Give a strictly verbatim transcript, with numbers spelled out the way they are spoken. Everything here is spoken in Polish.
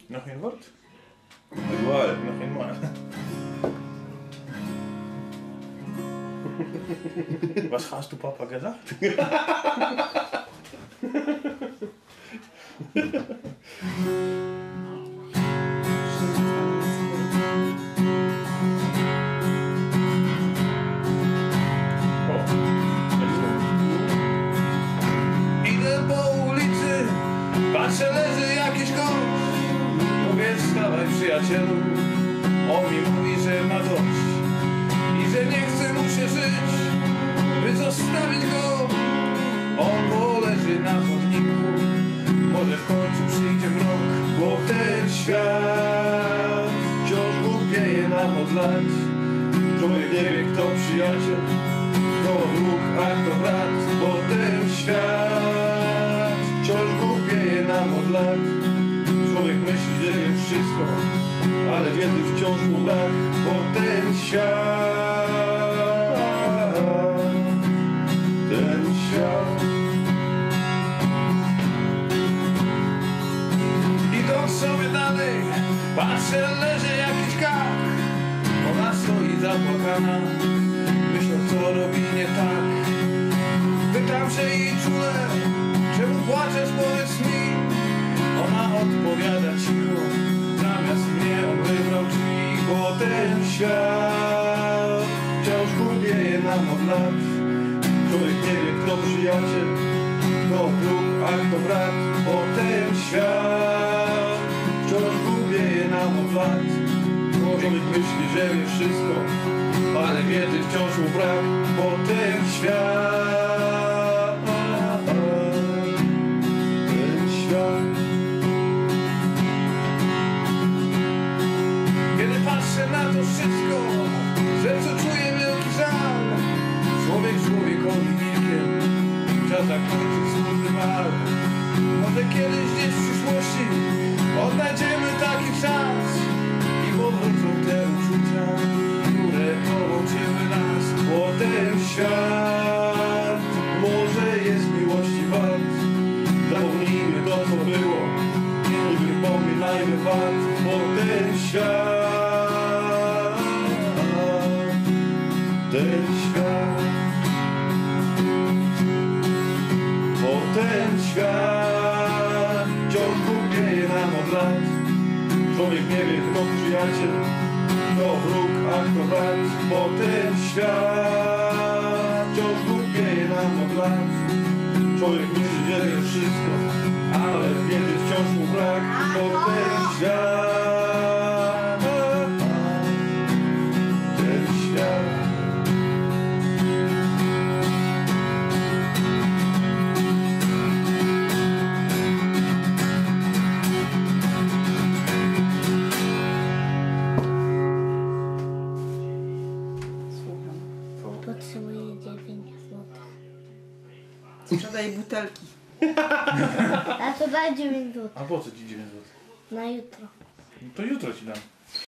Nog geen woord? Waar, nog geen maar. Was hast du Papa gesagt? Idę po ulicy, patrzę, leży jakiś gość. Mówię, wstawaj przyjacielu. On mi mówi, że ma dość i że nie chce mu się żyć, by zostawić go. On poleży na chodniku, może w końcu przyjdzie mrok, bo ten świat wciąż głupieje nam od lat. Człowiek nie wie, kto przyjaciel, kto wróg, a kto brat, bo ten świat wciąż głupieje nam od lat. Człowiek myśli, że wie wszystko, ale wiedzy wciąż mu brak, bo ten świat, ten świat. Idąc sobie dalej, patrzę, leży jakiś kach. Ona stoi zapłakana, myśląc, co robi nie tak. Pytam się jej czule, czemu płaczesz, powiedz mi. Ona odpowiada cicho, zamiast mnie on wybrał drzwi, bo ten świat wciąż głupieje nam od lat. Człowiek nie wie, kto przyjaciel, kto wróg, a kto brat, bo ten świat wciąż głupieje nam od lat. Człowiek myśli, że wie wszystko, ale wiedzy wciąż mu brak, bo ten świat, ten świat. Kiedy patrzę na to wszystko, że co czuję wielki żal. Człowiek człowiekowi wilkiem, czas zakończyć smutny mal. Może kiedyś gdzieś w przyszłości odnajdziemy taki czas i powrócą te uczucia, które połączyły nas. Bo ten świat może jest miłości wart. Zapomnijmy to, co było, nie wypominajmy wart. Bo ten świat, ten świat, bo ten świat wciąż głupieje nam od lat. Człowiek nie wie, kto przyjaciel, kto wróg, a kto brat, bo ten świat wciąż głupieje nam od lat. Człowiek myśli, że wie wszystko, ale wiedzy wciąż mu brak, bo ten świat, ten świat. Potrzebuję dziewięć złotych. Sprzedaj butelki. A to daj dziewięć złotych. A po co ci dziewięć złotych? Na jutro. No to jutro ci dam.